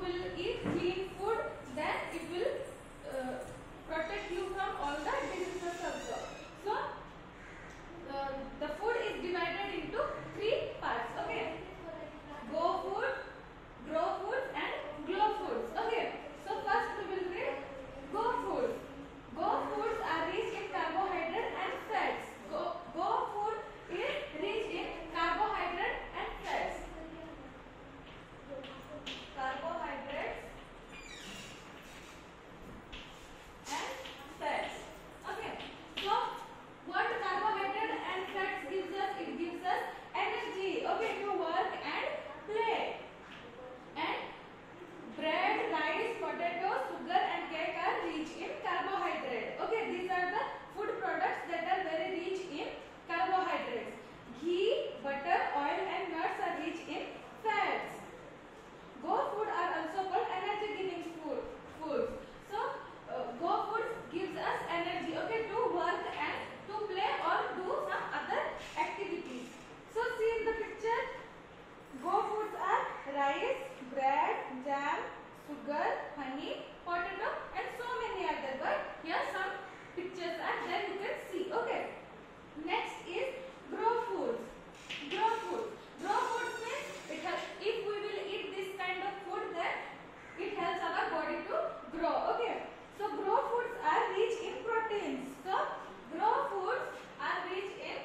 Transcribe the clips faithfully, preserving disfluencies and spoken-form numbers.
will eat clean food, then it will uh, protect you from all the diseases also. So uh, the food is divided into three parts. Okay, go food, grow foods, and glow foods. Okay, so first we will read go foods. Go foods are rich in carbohydrate and fats. Go, go food is rich in carbohydrate and fats. Carbohydrates and fats. Okay. So what carbohydrate and fats gives us? It gives us energy. Okay, to work and play. And bread, rice, potato, sugar, and cake are rich in carbohydrate. Okay, these are the food products that are very rich in carbohydrates. Ghee, butter, oil, and nuts are rich in fats. Go food are also called energy giving food foods. So uh, go foods gives us energy, okay, to work and to play or do some other activities. So see in the picture, go foods are rice, bread, jam, sugar, honey, potato, and so many other. But here some pictures are there, you can see. Okay. Next is grow foods. Grow foods. Grow foods means it has, if we will eat this kind of food, then it helps our body to grow. Okay. So grow foods are rich in proteins. So grow foods are rich in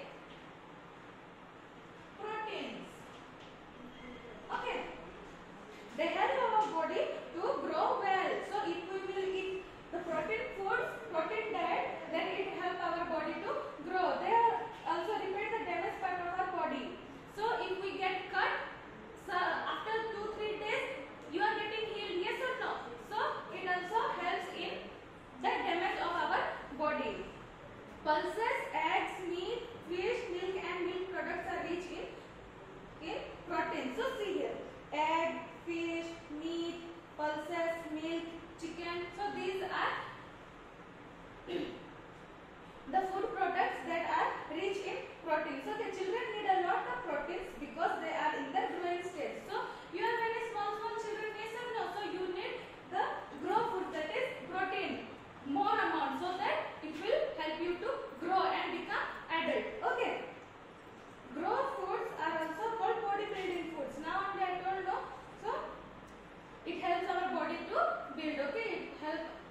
proteins. Okay. They help our body to grow well. So if we will eat the protein foods, protein diet, then it help our body to grow. They also repair the damaged part of our body. So if we get cut, so after two three days you are getting healed, yes or no? So it also helps in the damage of our body. Pulses, eggs, meat, fish, milk, and milk products are rich in in protein. So see here, egg, fish, meat, pulses, milk, chicken. So these are the food products that are rich in protein. So the children need a lot of proteins because they are in the growing stage. So you are very small small children, yes or no? So you need the grow food, that is protein, more amount, so that it will help you to grow and become adult. Okay. Grow foods are also called bodybuilding foods. Now only I told no. So it helps our body to build. Okay, it helps